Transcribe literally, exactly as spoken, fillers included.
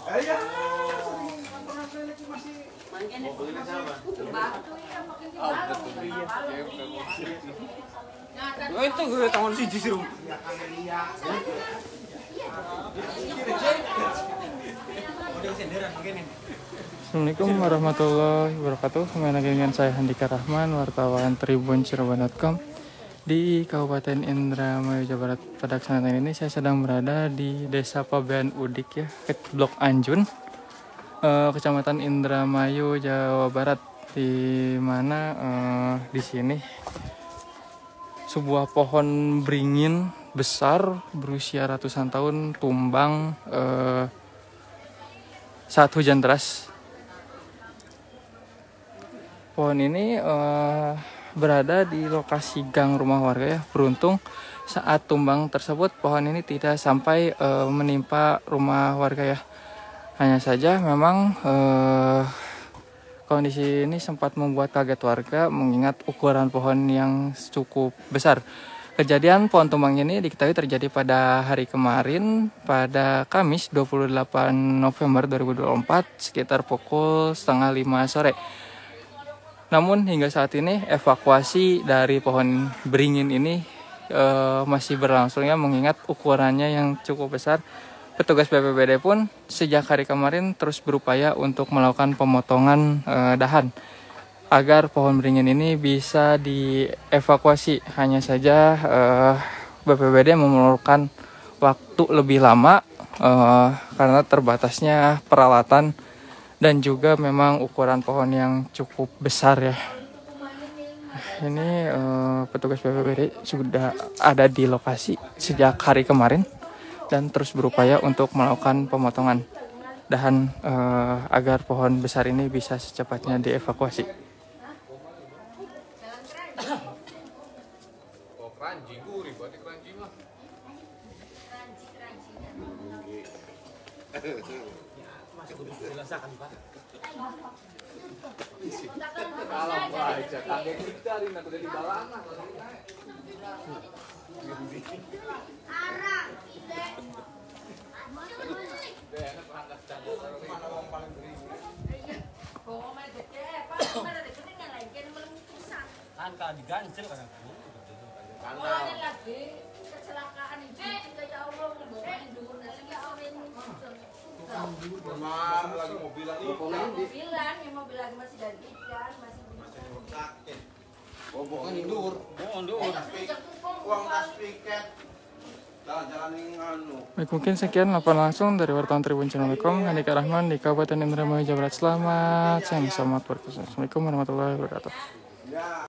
Oh, itu gue tangan sih justru. Assalamualaikum warahmatullahi wabarakatuh. Kembali lagi dengan saya Handika Rahman, wartawan Tribun Cirebon titik com di Kabupaten Indramayu, Jawa Barat. Pada kesempatan ini saya sedang berada di Desa Pabean Udik ya, Blok Anjun, eh, Kecamatan Indramayu, Jawa Barat, di mana eh, di sini sebuah pohon beringin besar berusia ratusan tahun tumbang eh, saat hujan deras. Pohon ini uh, berada di lokasi gang rumah warga ya. Beruntung saat tumbang tersebut pohon ini tidak sampai uh, menimpa rumah warga ya. Hanya saja memang uh, kondisi ini sempat membuat kaget warga mengingat ukuran pohon yang cukup besar. Kejadian pohon tumbang ini diketahui terjadi pada hari kemarin pada Kamis dua puluh delapan November dua ribu dua puluh empat sekitar pukul setengah lima sore. Namun hingga saat ini evakuasi dari pohon beringin ini e, masih berlangsung ya, mengingat ukurannya yang cukup besar. Petugas B P B D pun sejak hari kemarin terus berupaya untuk melakukan pemotongan e, dahan agar pohon beringin ini bisa dievakuasi. Hanya saja e, B P B D memerlukan waktu lebih lama e, karena terbatasnya peralatan dan juga memang ukuran pohon yang cukup besar ya. Ini uh, petugas B P B D sudah ada di lokasi sejak hari kemarin dan terus berupaya untuk melakukan pemotongan dahan uh, agar pohon besar ini bisa secepatnya dievakuasi. Jelaskan Pak. Kalau baca kaget kita hari nak udah di balana. Arah ide. Kan kalau diganjel kan aku. Karena lagi kecelakaan itu ya Allah dulu ya Benar, lagi mobilan ini. Mobilan, ya mobil lagi masih gantian, masih masih sakit. Oh, bukan indur. Oh, indur. Uang tas piket. Jalan-jalan anu. Baik, mungkin sekian laporan langsung dari wartawan Tribun Cirebon titik com, Handika Rahman di Kabupaten Indramayu, Jawa Barat. Selamat siang, selamat bertugas. Assalamualaikum warahmatullahi wabarakatuh.